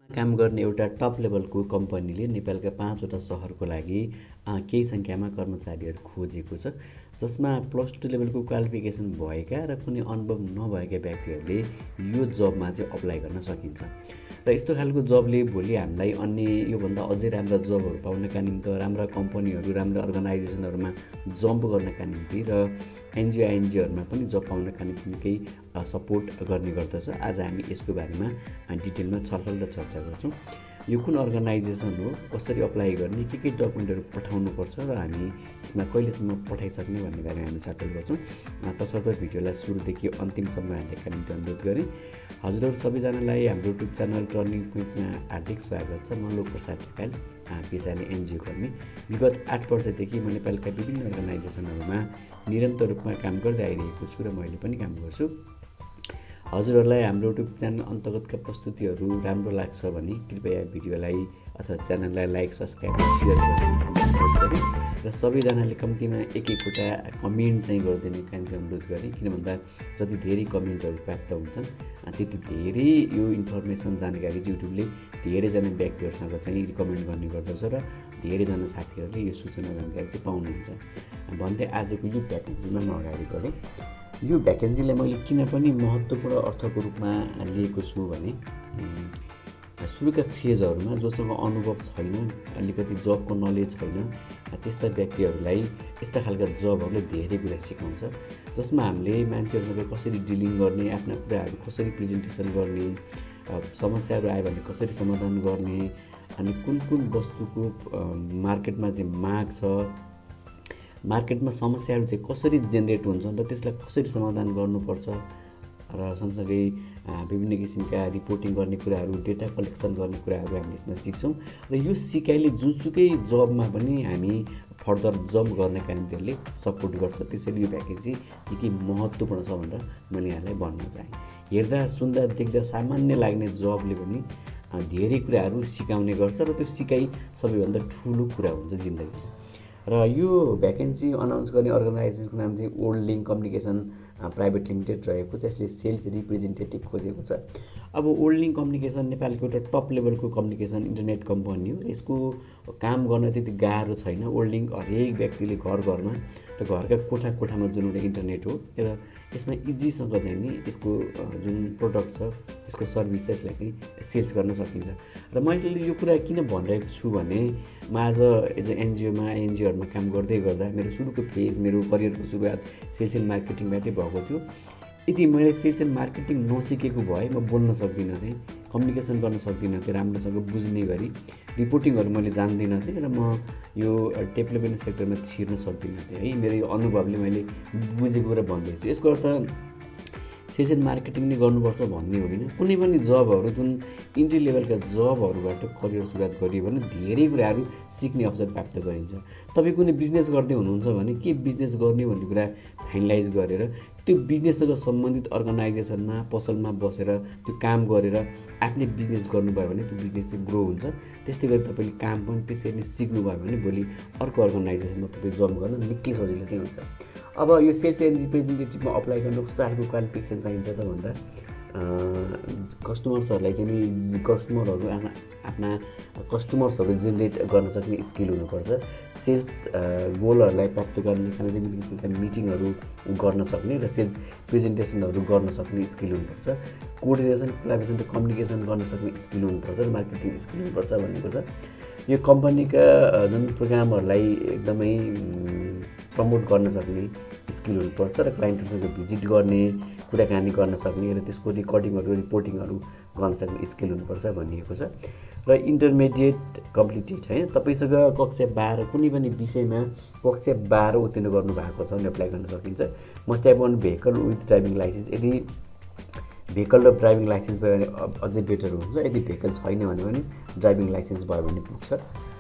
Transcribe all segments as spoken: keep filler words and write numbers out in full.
काम गर्ने एउटा टप लेभलको कम्पनीले नेपालका पाँचवटा सहरको लागि केही सङ्ख्यामा कर्मचारीहरू खोजेको छ, जसमा प्लस टू लेभलको क्वालिफिकेसन भएका र कुनै अनुभव नभएका व्यक्तिहरूले यो जबमा चाहिँ अप्लाई गर्न सकिन्छ। र यस्तो खालको जबले भोलि हामीलाई अन्य योभन्दा अझै राम्रा जबहरू पाउनका निम्ति, राम्रा कम्पनीहरू, राम्रा अर्गनाइजेसनहरूमा जम्प गर्नका निम्ति र एनजिओ आइएनजिओहरूमा पनि जब पाउनका निम्ति केही सपोर्ट गर्ने गर्दछ। आज हामी यसको बारेमा डिटेलमा छलफल र चर्चा गर्छौँ। यो कुन अर्गनाइजेसन हो, कसरी अप्लाई गर्ने, के के डकुमेन्टहरू पठाउनुपर्छ र हामी यसमा कहिलेसम्म पठाइसक्ने भन्ने बारेमा हामी छलफल गर्छौँ। तसर्थ भिडियोलाई सुरुदेखि अन्तिमसम्म हेर्नका निम्ति अनुरोध गरेँ। हजुरहरू सबैजनालाई हाम्रो युट्युब च्यानल टर्निङ पोइन्टमा हार्दिक स्वागत छ। म लोक प्रसाद ढकाल, पेसाले एनजिओ कर्मी। विगत आठ वर्षदेखि म नेपालका विभिन्न अर्गनाइजेसनहरूमा निरन्तर रूपमा काम गर्दै आइरहेको छु र मैले पनि काम गर्छु। हजुरहरूलाई हाम्रो युट्युब च्यानल अन्तर्गतका प्रस्तुतिहरू राम्रो लाग्छ भने कृपया भिडियोलाई अथवा च्यानललाई लाइक, सब्सक्राइब र सेयर गर्नु र सबैजनाले कम्तीमा एक एकवटा कमेन्ट चाहिँ गरिदिने काम अनुरोध गरेँ। किन भन्दा जति धेरै कमेन्टहरू प्राप्त हुन्छन् त्यति धेरै यो इन्फर्मेसन जानकारी युट्युबले धेरैजना व्यक्तिहरूसँग चाहिँ रिकमेन्ड गर्ने गर्दछ र धेरैजना साथीहरूले यो सूचना जानकारी चाहिँ पाउनुहुन्छ भन्दै आजको यो भ्याकेन्सीमा म अगाडि बढेँ। यो भ्याकेन्सीलाई मैले किन पनि महत्त्वपूर्ण अर्थको रूपमा लिएको छु भने सुरुका फेजहरूमा जोसँग अनुभव छैन, अलिकति जबको नलेज छैन, त्यस्ता व्यक्तिहरूलाई यस्ता खालका जबहरूले धेरै कुरा सिकाउँछ, जसमा हामीले मान्छेहरूसँग कसरी डिलिङ गर्ने, आफ्ना कुराहरू कसरी प्रेजेन्टेसन गर्ने, समस्याहरू आयो भने कसरी समाधान गर्ने, अनि कुन कुन वस्तुको मार्केटमा चाहिँ माग छ, मार्केटमा समस्याहरू चाहिँ कसरी जेनेरेट हुन्छन् र त्यसलाई कसरी समाधान गर्नुपर्छ र सँगसँगै विभिन्न किसिमका रिपोर्टिङ गर्ने कुराहरू, डेटा कलेक्सन गर्ने कुराहरू हामी यसमा सिक्छौँ र यो सिकाइले जुनसुकै जबमा पनि हामी फर्दर जम्प गर्नका निम्ति सपोर्ट गर्छ। त्यसैले यो भ्याकेन्सी निकै महत्त्वपूर्ण छ भनेर मैले यहाँलाई भन्न चाहेँ। हेर्दा सुन्दा देख्दा सामान्य लाग्ने जबले पनि धेरै कुराहरू सिकाउने गर्छ र त्यो सिकाइ सबैभन्दा ठुलो कुरा हुन्छ जिन्दगीमा। र यो भ्याकेन्सी अनाउन्स गर्ने अर्गनाइजेसनको नाम चाहिँ old link communication private limited रहेको छ। यसले सेल्स रिप्रेजेन्टेटिभ खोजेको छ। अब ओल्ड लिङ्क कम्युनिकेसन नेपालको एउटा टप लेभलको कम्युनिकेसन इन्टरनेट कम्पनी हो। यसको काम गर्न त्यति गाह्रो छैन। ओल्ड लिङ्क हरेक व्यक्तिले घर घरमा र घरका कोठा कोठामा जुन एउटा इन्टरनेट हो र यसमा इजीसँग चाहिँ नि यसको जुन प्रोडक्ट छ, यसको सर्भिस छ, यसलाई चाहिँ सेल्स गर्न सकिन्छ। र म यसले यो कुरा किन भनिरहेको छु भने म आज एज अ एनजिओमा एनजिओहरूमा काम गर्दै गर्दा मेरो सुरुको फेज, मेरो करियरको सुरुवात सेल्स एन्ड मार्केटिङबाटै भएको थियो। यदि मैले सेल्स एन्ड मार्केटिङ नसिकेको भए म बोल्न सक्दिनँ थिएँ, कम्युनिकेसन गर्न सक्दिनँ थिएँ, राम्रोसँग बुझ्ने गरी रिपोर्टिङहरू मैले जान्दिनँ थिएँ र म यो डेभलपमेन्ट सेक्टरमा छिर्न सक्दिनँ थिएँ है। मेरो यो अनुभवले मैले बुझेको कुरा भन्दैछु। यसको अर्थ सेल्स एन्ड मार्केटिङ नै गर्नुपर्छ भन्ने होइन। कुनै पनि जबहरू जुन इन्ट्री लेभलका जबहरूबाट करियर सुरुवात गरियो भने धेरै कुराहरू सिक्ने अवसर प्राप्त गरिन्छ। तपाईँ कुनै बिजनेस गर्दै हुनुहुन्छ भने के बिजनेस गर्ने भन्ने कुरा फाइनलाइज गरेर त्यो बिजनेससँग सम्बन्धित अर्गनाइजेसनमा, पसलमा बसेर त्यो काम गरेर आफ्नै बिजनेस गर्नुभयो भने त्यो बिजनेस चाहिँ ग्रो हुन्छ। त्यस्तै गरी तपाईँले काम पनि त्यसरी नै सिक्नुभयो भने भोलि अर्को अर्गनाइजेसनमा तपाईँ जब गर्न निकै सजिलो चाहिँ हुन्छ। अब यो सेल्स एन्ड रिप्रेजेन्टेटिभमा अप्लाई गर्नु कस्तो खालको क्वालिफिकेसन चाहिन्छ त भन्दा कस्टमर्सहरूलाई चाहिँ नि कस्टमरहरू आफ्ना कस्टमर्सहरू जेनेरेट गर्न सक्ने स्किल हुनुपर्छ। सेल्स गोलहरूलाई प्राप्त गर्ने खाना विभिन्न किसिमका मिटिङहरू गर्न सक्ने र सेल्स प्रेजेन्टेसनहरू गर्न सक्ने स्किल हुनुपर्छ। कोअर्डिनेसन, कोलाबोरेसन र कम्युनिकेसन गर्न सक्ने स्किल हुनुपर्छ र मार्केटिङ स्किल हुनुपर्छ भनेको छ। यो कम्पनीका जुन प्रोग्रामहरूलाई एकदमै प्रमोट गर्न सक्ने स्किल हुनुपर्छ र क्लाइन्टहरूसँग भिजिट गर्ने, कुराकानी गर्न सक्ने र त्यसको रेकर्डिङहरू, रिपोर्टिङहरू गर्न सक्ने स्किल हुनुपर्छ भनिएको छ। र इन्टरमिडिएट कम्प्लिटेड है, तपाईँसँग कक्षा बाह्र कुनै पनि विषयमा कक्षा बाह्र उत्तीर्ण गर्नुभएको छ भने एप्लाई गर्न सकिन्छ। Must have one vehicle with driving license. यदि भेहिकल र ड्राइभिङ लाइसेन्स भयो भने अझै बेटर हुन्छ। यदि भेहिकल छैन भने पनि ड्राइभिङ लाइसेन्स भयो भने पुग्छ।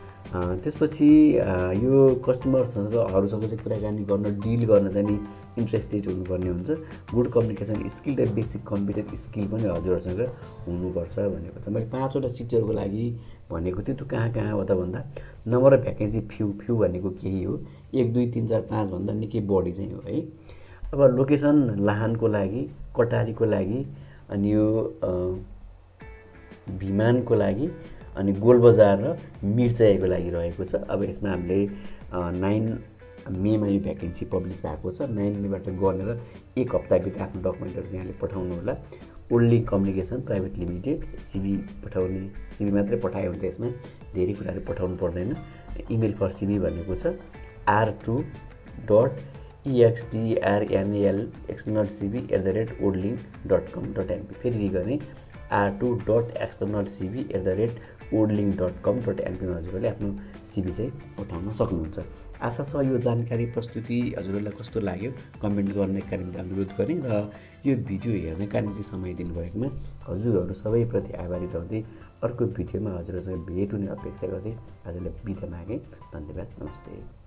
त्यसपछि यो कस्टमरहरूसँग चाहिँ कुराकानी गर्न, डिल गर्न चाहिँ इन्ट्रेस्टेड हुनुपर्ने हुन्छ। गुड कम्युनिकेसन स्किल र बेसिक कम्प्युटर स्किल पनि हजुरहरूसँग हुनुपर्छ भनेको छ। मैले पाँचवटा सिटहरूको लागि भनेको थिएँ। त्यो कहाँ कहाँ हो त भन्दा number of vacancy few few भनेको केही हो, एक दुई तिन चार पाँच भन्दा निकै बढी चाहिँ हो है। अब लोकेसन लाहानको लागि, कटारीको लागि, अनि यो भिमानको लागि अनि गोलबजार र मिर्चयको लागि रहेको छ। अब यसमा हामीले नाइन मेमा यो भ्याकेन्सी पब्लिस भएको छ। नाइन मेबाट गरेर एक हप्ताभित्र आफ्नो डकुमेन्टहरू चाहिँ यहाँले पठाउनु होला। Olding communication private limited CV पठाउने, सिभी मात्रै पठायो भने त यसमा धेरै कुराहरू पठाउनु पर्दैन। इमेल फर सिभी भनेको छ R two dot E X T R N L external CV at the rate olding dot com dot NP. फेरि गर्ने R two dot external CV at the rate olding dot com डट एनपीमा हजुरहरूले आफ्नो सिभी चाहिँ पठाउन सक्नुहुन्छ। आशा छ यो जानकारी प्रस्तुति हजुरहरूलाई कस्तो लाग्यो कमेन्ट गर्नेका निम्ति अनुरोध गरेँ र यो भिडियो हेर्नका निम्ति समय दिनुभएकोमा हजुरहरू सबैप्रति आभारी रहँदै अर्को भिडियोमा हजुरहरूसँग भेट हुने अपेक्षा गर्दै आजलाई बिदा मागेँ। धन्यवाद, नमस्ते।